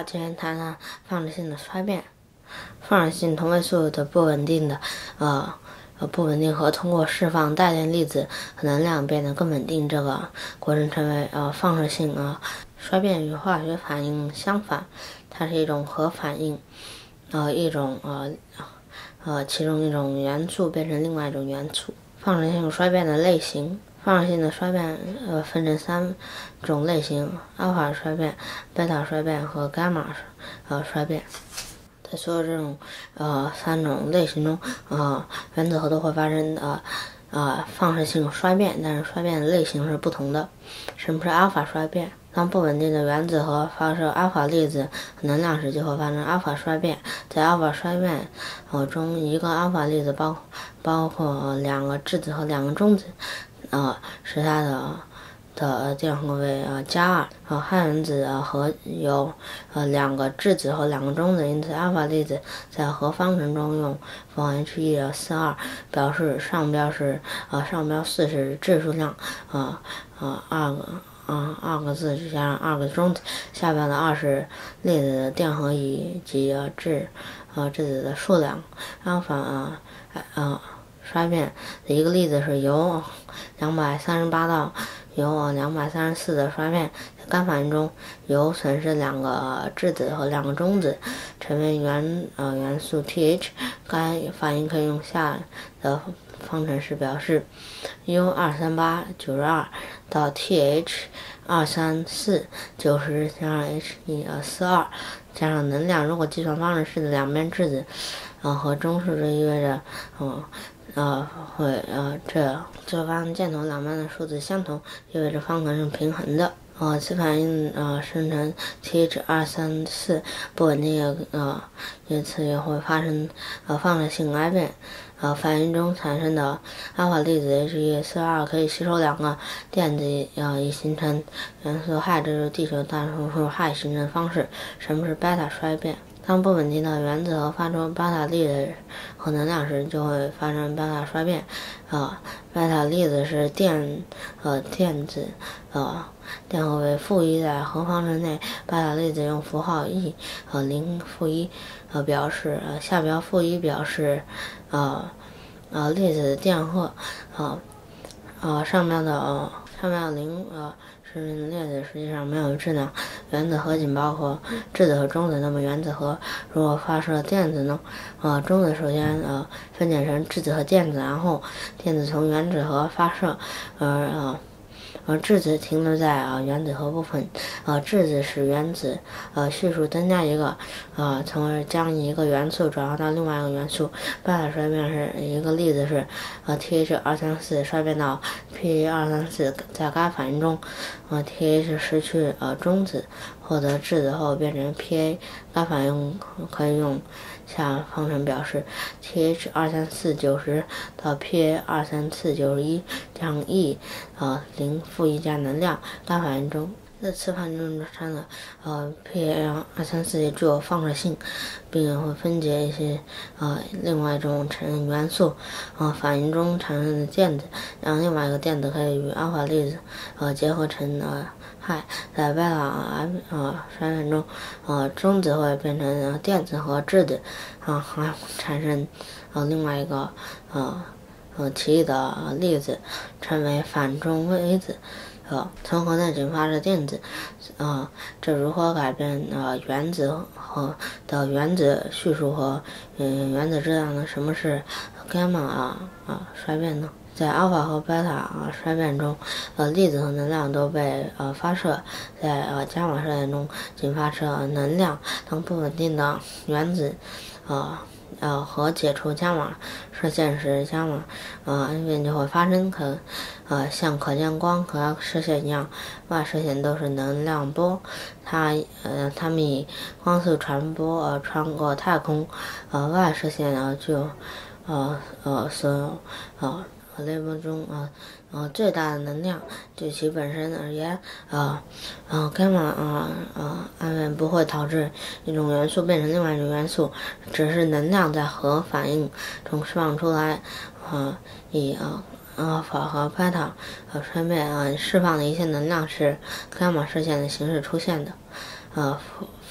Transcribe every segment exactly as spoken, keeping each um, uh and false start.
今天谈谈放射性的衰变。放射性同位素的不稳定的呃呃不稳定和通过释放带电粒子和能量变得更稳定，这个过程称为呃放射性呃衰变。与化学反应相反，它是一种核反应，呃一种呃呃其中一种元素变成另外一种元素。放射性衰变的类型。放射性的衰变呃分成三种类型：阿尔法衰变、贝塔衰变和伽马呃衰变。在所有这种呃三种类型中，呃原子核都会发生呃呃放射性衰变，但是衰变的类型是不同的。什么是阿尔法衰变？当不稳定的原子核发射阿尔法粒子能量时，就会发生阿尔法衰变。在阿尔法衰变呃中，一个阿尔法粒子包包括两个质子和两个中子。呃，使它的的电荷为呃加二，呃，氦原子呃核有呃两个质子和两个中子，因此阿尔法粒子在核方程中用负 H E 四二表示，上标是呃上标四是质数量，呃呃二个呃二个质子加上二个中子，下标的二是粒子的电荷以及呃质呃质子的数量。阿尔法呃呃衰变的一个例子是由两百三十八到由两百三十四的衰变。在该反应中，铀损失两个质子和两个中子，成为元呃元素 T H。该反应可以用下的方程式表示 ：U 二三八九十二到 T H 二三四九十加上 H E 四二加上能量。如果计算方程式的两边质子呃和中数，这意味着嗯。呃，会呃，这这方箭头两边的数字相同，意味着方程是平衡的。呃，此反应呃生成 T H 二三四不稳定的呃，因此也会发生呃放射性癌变。呃，反应中产生的阿尔法粒子 H E 四二可以吸收两个电子，呃，以形成元素氦，这是地球大多数氦形成方式。什么是贝塔衰变？当不稳定的原子核发出贝塔粒子和能量时，就会发生贝塔衰变。呃，贝塔粒子是电呃电子呃电荷为负一，在核方程内，贝塔粒子用符号 e 和零负一呃表示，呃下标负一表示呃呃粒子的电荷，呃呃上面的呃上面的零呃。是粒子实际上没有质量，原子核仅包括质子和中子。那么原子核如果发射电子呢？呃，中子首先呃分解成质子和电子，然后电子从原子核发射，而呃而质子停留在呃原子核部分。呃，质子使原子呃序数增加一个，呃，从而将一个元素转化到另外一个元素。贝塔衰变是一个例子是呃 T H 二三四衰变到 P 二三四，在该反应中，呃 T H 失去呃中子，获得质子后变成 P A。该反应可以用下方程表示 ：T H 二三四九十到 P A 二三四九十一加上 E 呃零负一加能量。该反应中，在此反应中产生的呃 P A 二三四也具有放射性，并会分解一些呃另外一种成元素。呃反应中产生的电子，让另外一个电子可以与阿尔法粒子呃结合成呃氦。在贝塔呃衰变中，呃中子会变成呃电子和质子，啊、呃、还产生呃另外一个呃呃奇异的粒子，称为反中微子。呃，从核内仅发射电子，呃，这如何改变呃原子和的原子序数和嗯原子质量呢？什么是伽马啊啊衰变呢？在阿尔法和贝塔啊衰变中，呃，粒子和能量都被呃发射。在呃伽马衰变中，仅发射能量。当不稳定的原子，呃。呃，和解除伽马射线时，伽马呃癌变就会发生。可呃像可见光和射线一样，外射线都是能量波，它呃它们以光速传播呃穿过太空。呃外射线呃具有呃呃所有呃雷波中呃呃最大的能量。就其本身而言，呃呃伽马呃呃癌变不会导致一种元素变成另外一种元素，只是能量在核反应中释放出来。呃以呃阿尔法和贝塔呃衰变呃释放的一些能量是伽马射线的形式出现的。呃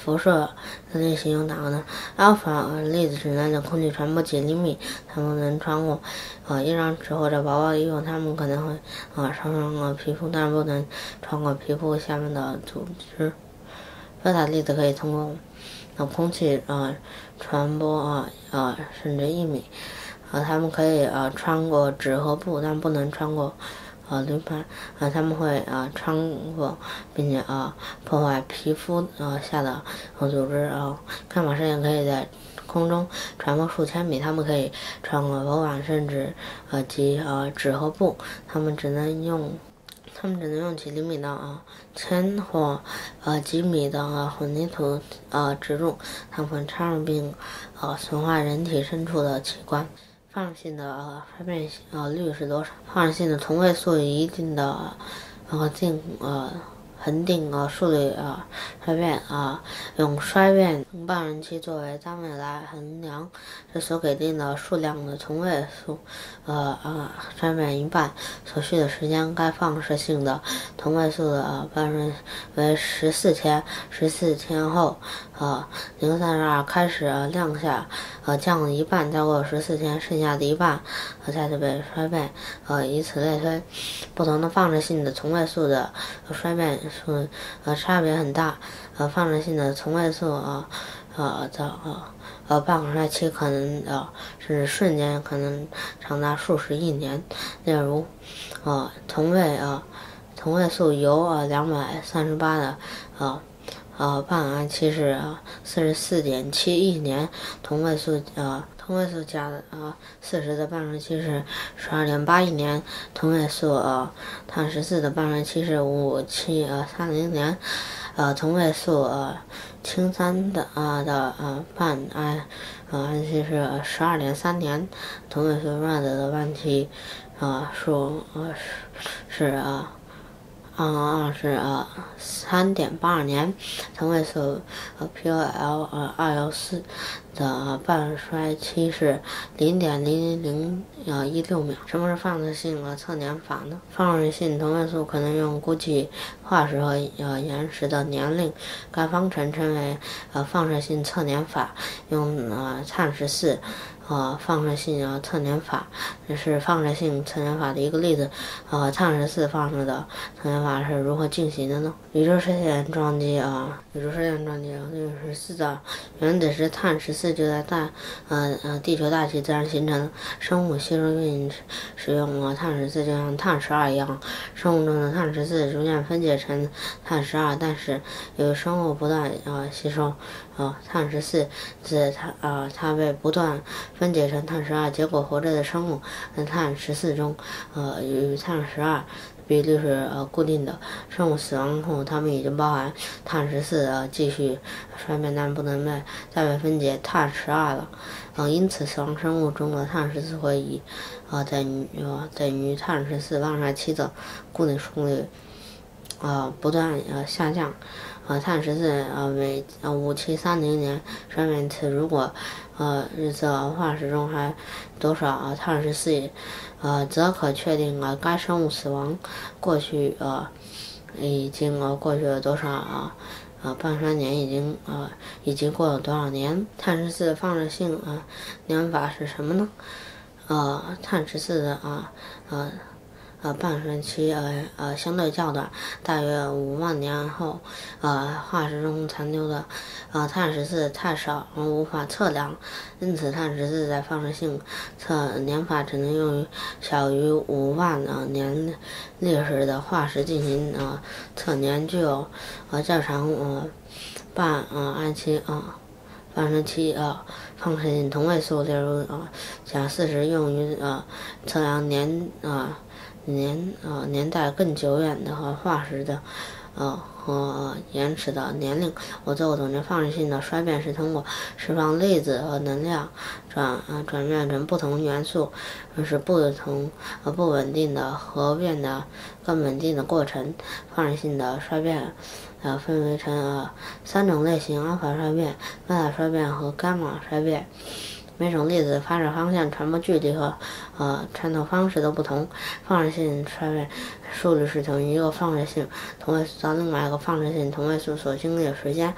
辐射的类型有哪个呢？ Alpha 粒子只能在空气传播几厘米，它们能穿过呃一张纸或者薄薄的衣服，它们可能会呃烧伤呃皮肤，但是不能穿过皮肤下面的组织。贝塔粒子可以通过呃空气呃传播啊呃甚至一米，呃它们可以呃穿过纸和布，但不能穿过呃铝板，呃它们会呃穿过并且呃破坏皮肤呃下的呃组织。呃伽马射线可以在空中传播数千米，它们可以穿过薄板甚至呃及呃纸和布，它们只能用。它们只能用几厘米的啊铅或呃几米的呃混凝土呃植入，它们会插入并呃损坏人体深处的器官。放射性的呃衰变呃率是多少？放射性的同位素以一定的呃定呃恒定呃速率呃衰变啊、呃，用衰变半人期作为单位来衡量，这所给定的数量的同位素呃呃衰变一半所需的时间，该放射性的同位素的呃半人为十四天，十四天后呃零三十二开始、呃、量下呃降了一半，再过十四天，剩下的一半呃再次被衰变，呃以此类推。不同的放射性的同位素的、呃、衰变数呃差别很大，呃放射性的同位素呃呃的呃呃半个衰期可能呃甚至瞬间可能长达数十亿年。例如呃同位呃同位素铀呃两百三十八的呃呃半衰期是呃四十四点七亿年，同位素呃同位素钾的呃四十的半衰期是十二点八亿年，同位素呃碳十四的半衰期是五七呃三零年，呃同位素呃氢三的啊、呃、的呃半衰呃氨期是十二点三年，同位素 Rad 的半期呃数呃是是呃嗯，是呃三点八二年，同位素呃 P O L 呃二幺四的半衰期是零点零零零呃一六秒。什么是放射性呃测年法呢？放射性同位素可能用估计化石和呃岩石的年龄，该方程称为呃放射性测年法，用呃碳十四。呃，放射性呃测年法，这是放射性测年法的一个例子。呃，碳十四放射的测年法是如何进行的呢？宇宙射线撞击啊，宇宙射线撞击啊，六十四的原子是碳十四就在大呃呃地球大气自然形成，生物吸收并使用了碳十四，就像碳十二一样，生物中的碳十四逐渐分解成碳十二，但是由于生物不断呃吸收呃碳十四，自它呃它被不断分解成碳十二，结果活着的生物在碳十四中呃与碳十二比例是呃固定的，生物死亡后它们已经包含碳十四呃继续衰变，但不能被再被分解碳十二了，呃因此死亡生物中的碳十四会以呃等于呃等于碳十四半衰期的固定速率呃不断呃下降。呃，碳十四呃每呃五七三零年衰变一次，如果呃日测化石中还多少呃碳十四，呃则可确定呃该生物死亡过去呃已经呃过去了多少啊呃半衰年，已经呃已经过了多少年。碳十四放射性呃年法是什么呢？呃碳十四的啊呃。呃，半衰期呃呃相对较短，大约五万年后，呃化石中残留的呃碳十四太少而无法测量，因此碳十四在放射性测年法只能用于小于五万呃年历史的化石进行呃测年，具有呃较长呃半呃氨期呃半衰期呃放射性同位素，例如呃钾四十用于呃测量年呃。年呃年代更久远的和化石的呃和、呃、岩石的年龄。我最后总结，放射性的衰变是通过释放粒子和能量转呃转变成不同元素，是不同呃不稳定的核变的更稳定的过程。放射性的衰变呃分为成呃三种类型：阿法衰变、贝塔衰变和伽马衰变。每种粒子发射方向、传播距离和呃穿透方式都不同。放射性衰变速率是等于一个放射性同位素到另外一个放射性同位素所经历的时间。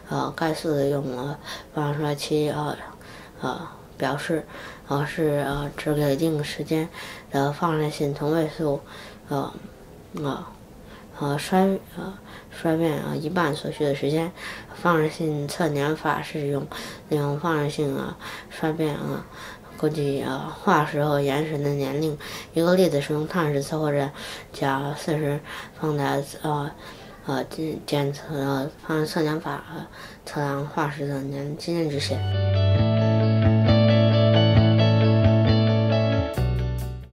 呃概述的用了放射衰期呃呃表示，呃是呃只给一定时间的放射性同位素呃呃呃衰呃衰变呃一半所需的时间。放射性测年法是用利用放射性啊衰变啊估计呃化石和岩石的年龄。一个例子是用碳十测或者甲四十放在呃呃检检测呃放射测年法呃测量化石的年经验值线。